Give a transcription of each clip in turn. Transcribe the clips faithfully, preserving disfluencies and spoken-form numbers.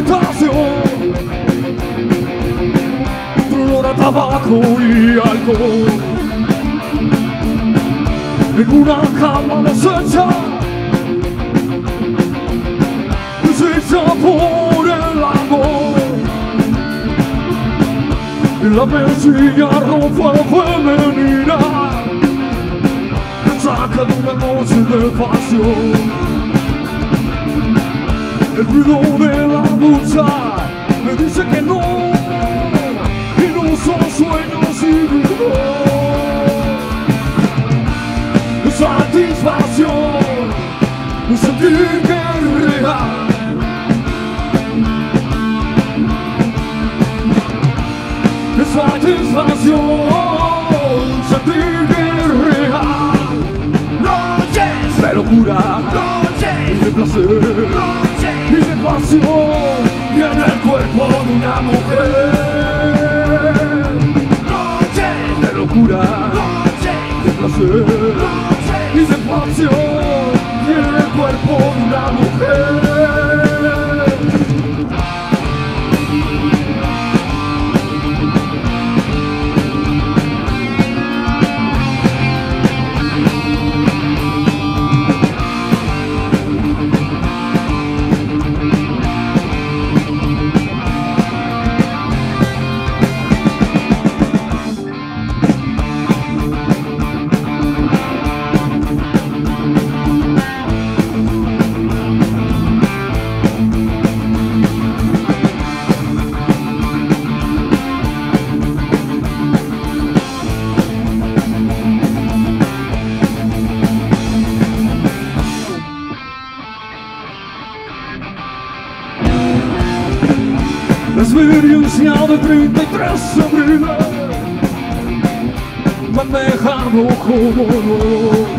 habitación, olor a tabaco y alcohol. En una cama deshecha, deshecha por el amor. En la mesilla ropa femenina, saca de una noche de pasión. El ruido de la ducha me dice que no, y no son sueños y ruido. Satisfacción, sentir que es real. Satisfacción, sentir que es real. Noches de locura, noches de placer, noches y de pasión, y en el cuerpo de una mujer. Noches de locura, noches de placer, y de pasión, y en el cuerpo de una mujer. La experiencia de treinta y tres abriles me han dejado como nuevo.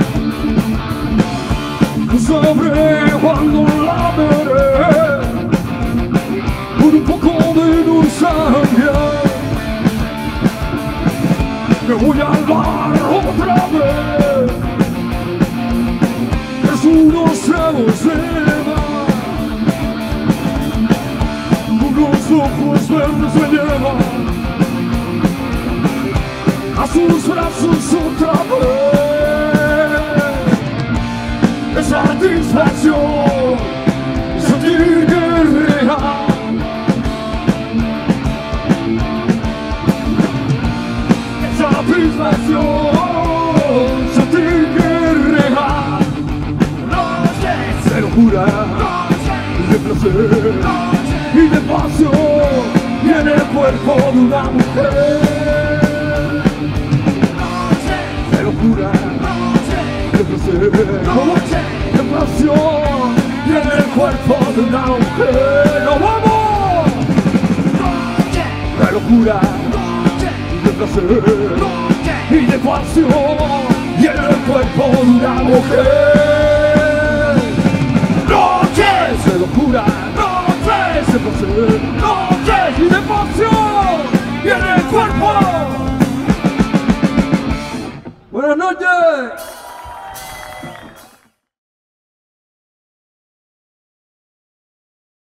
Sabré cuando la veré con un poco de nostalgia. Me voy al bar otra vez, es unos tragos de los ojos verdes me llevan a sus brazos otra vez. Es satisfacción, sentir que es real. Es satisfacción, sentir que es real. Noches de locura, de placer y de pasión, y en el cuerpo de una mujer. De locura, de placer, de pasión, y en el cuerpo de una mujer. ¡Nos vamos! De locura, de placer y de pasión, y en el cuerpo de una mujer.